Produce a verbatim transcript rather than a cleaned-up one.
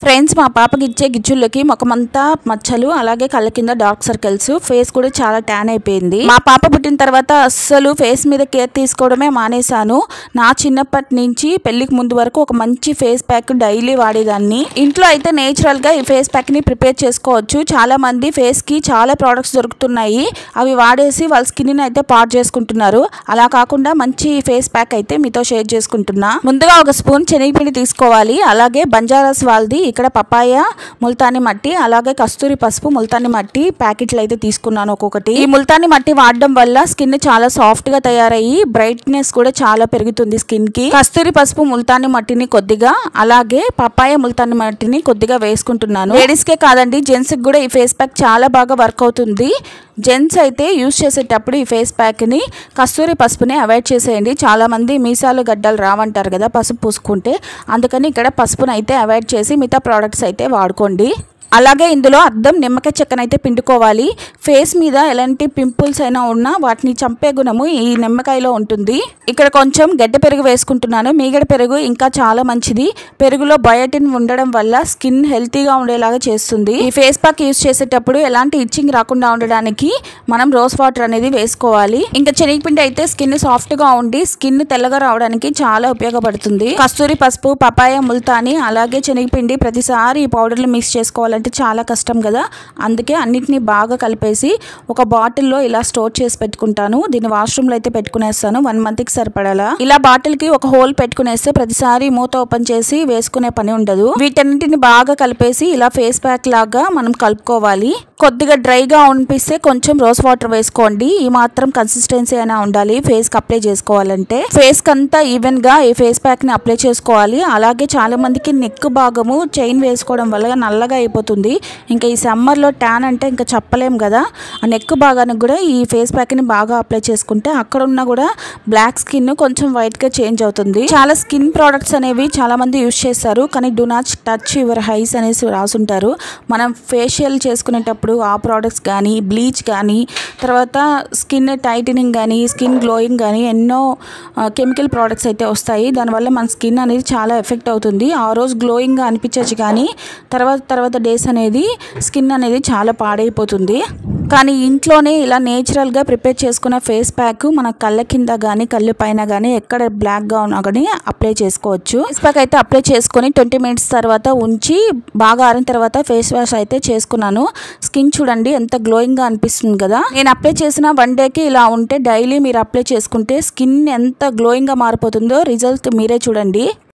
Friends మా పాపకి ఇచ్చే గిచ్చుళ్ళకి ముఖమంతా మచ్చలు అలాగే కళ్ళ కింద డార్క్ సర్కిల్స్ ఫేస్ కూడా చాలా ట్యాన్ అయిపోయింది. మా పాప పుట్టిన తర్వాత అస్సలు ఫేస్ మీద కేర్ తీసుకోవడమే మానేశాను. నా చిన్నప్పటి నుంచి పెళ్లికి ముందు వరకు ఒక మంచి ఫేస్ ప్యాక్ డైలీ వాడేదాన్ని. ఇంట్లో అయితే నేచురల్ గా ఈ ఫేస్ ప్యాక్ ని ప్రిపేర్ చేసుకోవచ్చు. చాలా మంది ఫేస్ కి చాలా ప్రొడక్ట్స్ దొరుకుతున్నాయి, అవి వాడేసి వాళ్ళ స్కిన్ ని అయితే పాడు చేసుకుంటున్నారు. అలా కాకుండా మంచి ఫేస్ ప్యాక్ అయితే మీతో షేర్ చేసుకుంటున్నా. ముందుగా ఒక స్పూన్ శనగపిండి తీసుకోవాలి. అలాగే బంజారాస్ వాళ్ళది ఇక్కడ పపాయ ముల్తాని మట్టి అలాగే కస్తూరి పసుపు ముల్తాని మట్టి ప్యాకెట్లు అయితే తీసుకున్నాను ఒక్కొక్కటి. ఈ ముల్తాని మట్టి వాడడం వల్ల స్కిన్ చాలా సాఫ్ట్ గా తయారయ్యి బ్రైట్నెస్ కూడా చాలా పెరుగుతుంది స్కిన్ కి. కస్తూరి పసుపు ముల్తాని మట్టిని కొద్దిగా అలాగే పపాయ ముల్తాని మట్టిని కొద్దిగా వేసుకుంటున్నాను. లేడీస్ కే కాదండి జెంట్స్ కి కూడా ఈ ఫేస్ ప్యాక్ చాలా బాగా వర్క్ అవుతుంది. జెంట్స్ అయితే యూజ్ చేసేటప్పుడు ఈ ఫేస్ ప్యాక్ ని కస్తూరి పసుపుని అవాయిడ్ చేసేయండి. చాలా మంది మీసాలు గడ్డలు రావంటారు కదా పసుపు పూసుకుంటే, అందుకని ఇక్కడ పసుపుని అయితే అవాయిడ్ చేసి మిగతా ప్రోడక్ట్స్ అయితే వాడుకోండి. అలాగే ఇందులో అద్దం నిమ్మకాయ చెక్కనైతే పిండుకోవాలి. ఫేస్ మీద ఎలాంటి పింపుల్స్ అయినా ఉన్నా వాటిని చంపే గుణము ఈ నిమ్మకాయలో ఉంటుంది. ఇక్కడ కొంచెం గడ్డ పెరుగు వేసుకుంటున్నాను. మీగడ పెరుగు ఇంకా చాలా మంచిది. పెరుగులో బయోటిన్ ఉండడం వల్ల స్కిన్ హెల్తీగా ఉండేలాగా చేస్తుంది. ఈ ఫేస్ ప్యాక్ యూజ్ చేసేటప్పుడు ఎలాంటి ఇచ్చింగ్ రాకుండా ఉండడానికి మనం రోజ్ వాటర్ అనేది వేసుకోవాలి. ఇంకా శనగపిండి అయితే స్కిన్ సాఫ్ట్ గా ఉండి స్కిన్ తెల్లగా రావడానికి చాలా ఉపయోగపడుతుంది. కస్తూరి పసుపు పపాయ ముల్తాని అలాగే శనగపిండి ప్రతిసారి ఈ పౌడర్లు మిక్స్ చేసుకోవాలి అంటే చాలా కష్టం కదా. అందుకే అన్నిటినీ బాగా కలిపేసి ఒక బాటిల్లో ఇలా స్టోర్ చేసి పెట్టుకుంటాను. దీన్ని వాష్రూమ్ లో అయితే పెట్టుకునేస్తాను వన్ మంత్ కి సరిపడాలా. ఇలా బాటిల్ కి ఒక హోల్ పెట్టుకునేస్తే ప్రతిసారి మూత ఓపెన్ చేసి వేసుకునే పని ఉండదు. వీటన్నిటిని బాగా కలిపేసి ఇలా ఫేస్ ప్యాక్ లాగా మనం కలుపుకోవాలి. కొద్దిగా డ్రైగా అనిపిస్తే కొంచెం రోజ్ వాటర్ వేసుకోండి. ఈ మాత్రం కన్సిస్టెన్సీ అయినా ఉండాలి ఫేస్ కి అప్లై చేసుకోవాలంటే. ఫేస్ కి అంతా ఈవెన్ గా ఈ ఫేస్ ప్యాక్ ని అప్లై చేసుకోవాలి. అలాగే చాలా మందికి నెక్ భాగము చైన్ వేసుకోవడం వల్ల నల్లగా అయిపోతుంది. ఇంకా ఈ సమ్మర్ లో ట్యాన్ అంటే ఇంకా చెప్పలేం కదా. ఆ నెక్ భాగానికి కూడా ఈ ఫేస్ ప్యాక్ ని బాగా అప్లై చేసుకుంటే అక్కడ ఉన్న కూడా బ్లాక్ స్కిన్ కొంచెం వైట్ గా చేంజ్ అవుతుంది. చాలా స్కిన్ ప్రోడక్ట్స్ అనేవి చాలా మంది యూజ్ చేస్తారు, కానీ do not touch your eyes అనేసి రాసుంటారు. మనం ఫేషియల్ చేసుకునేటప్పుడు ఆ ప్రోడక్ట్స్ కానీ బ్లీచ్ కానీ తర్వాత స్కిన్ టైటనింగ్ కానీ స్కిన్ గ్లోయింగ్ కానీ ఎన్నో కెమికల్ ప్రోడక్ట్స్ అయితే వస్తాయి. దానివల్ల మన స్కిన్ అనేది చాలా ఎఫెక్ట్ అవుతుంది. ఆ రోజు గ్లోయింగ్గా అనిపించచ్చు కానీ తర్వాత తర్వాత డేస్ అనేది స్కిన్ అనేది చాలా పాడైపోతుంది. కానీ ఇంట్లోనే ఇలా నేచురల్గా ప్రిపేర్ చేసుకున్న ఫేస్ ప్యాక్ మన కళ్ళ కింద కానీ కళ్ళు పైన కానీ ఎక్కడ బ్లాక్గా ఉన్నా కానీ అప్లై చేసుకోవచ్చు. ఫేస్ ప్యాక్ అయితే అప్లై చేసుకొని ట్వంటీ మినిట్స్ తర్వాత ఉంచి బాగా ఆరిన తర్వాత ఫేస్ వాష్ అయితే చేసుకున్నాను. స్కిన్ చూడండి ఎంత గ్లోయింగ్గా అనిపిస్తుంది కదా. నేను అప్లై చేసిన వన్ డేకి ఇలా ఉంటే డైలీ మీరు అప్లై చేసుకుంటే స్కిన్ ఎంత గ్లోయింగ్గా మారిపోతుందో రిజల్ట్ మీరే చూడండి.